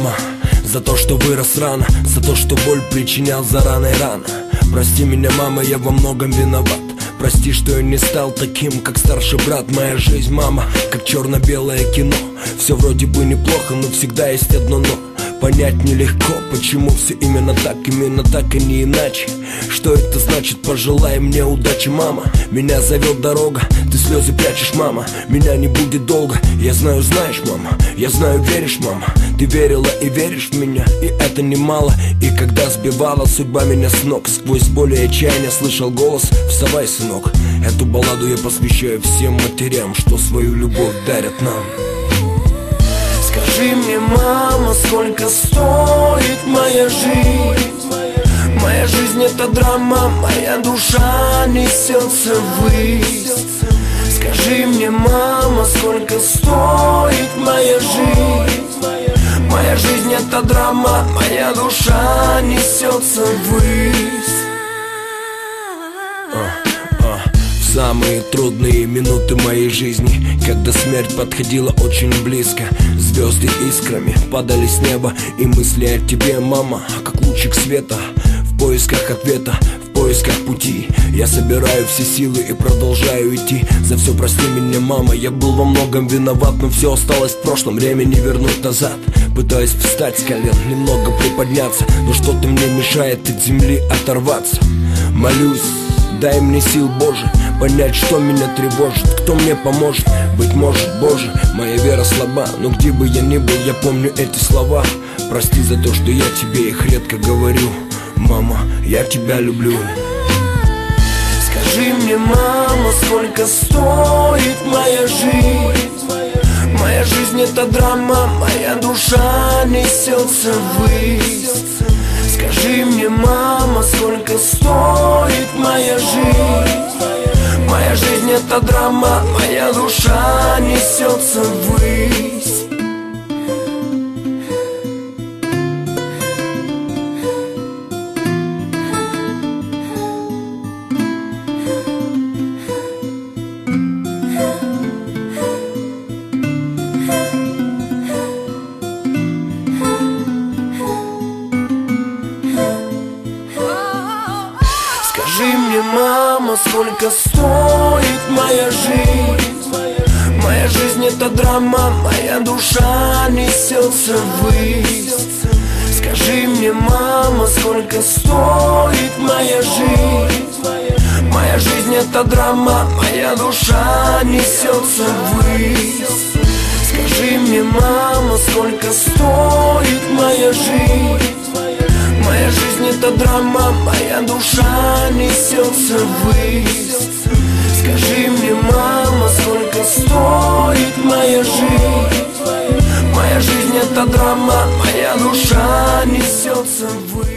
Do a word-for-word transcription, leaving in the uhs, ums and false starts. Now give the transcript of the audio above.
мама, за то, что вырос рано, за то, что боль причинял за раной рано. Прости меня, мама, я во многом виноват. Прости, что я не стал таким, как старший брат. Моя жизнь, мама, как черно-белое кино. Все вроде бы неплохо, но всегда есть одно но. Понять нелегко, почему все именно так, именно так и не иначе. Что это значит? Пожелай мне удачи, мама. Меня зовет дорога, ты слезы прячешь, мама. Меня не будет долго, я знаю, знаешь, мама. Я знаю, веришь, мама. Ты верила и веришь в меня, и это немало. И когда сбивала судьба меня с ног, сквозь боль и отчаяние слышал голос: вставай, сынок. Эту балладу я посвящаю всем матерям, что свою любовь дарят нам. Скажи мне, мама, сколько стоит моя жизнь? Моя жизнь — это драма, моя душа несется ввысь. Скажи мне, мама, сколько стоит моя жизнь? Моя жизнь — это драма, моя душа несется ввысь. Самые трудные минуты моей жизни, когда смерть подходила очень близко, звезды искрами падали с неба, и мысли о тебе, мама, как лучик света. В поисках ответа, в поисках пути я собираю все силы и продолжаю идти. За все прости меня, мама, я был во многом виноват, но все осталось в прошлом, время не вернуть назад. Пытаюсь встать с колен, немного приподняться, но что-то мне мешает от земли оторваться. Молюсь, дай мне сил, Боже, понять, что меня тревожит, кто мне поможет. Быть может, Боже, моя вера слаба, но где бы я ни был, я помню эти слова. Прости за то, что я тебе их редко говорю. Мама, я тебя люблю. Скажи мне, мама, сколько стоит моя жизнь? Моя жизнь — это драма, моя душа несется ввысь. Скажи мне, мама, сколько стоит моя жизнь? Моя жизнь — это драма, моя душа несется ввысь. Скажи мне, мама, сколько стоит моя жизнь? Моя жизнь — это драма, моя душа несется ввысь. Скажи мне, мама, сколько стоит моя жизнь? Моя жизнь — это драма, моя душа несется ввысь. Скажи мне, мама, сколько стоит моя жизнь? Моя жизнь — это драма, моя душа несется ввысь. Скажи мне, мама, сколько стоит моя жизнь? Моя жизнь — это драма, моя душа несется ввысь.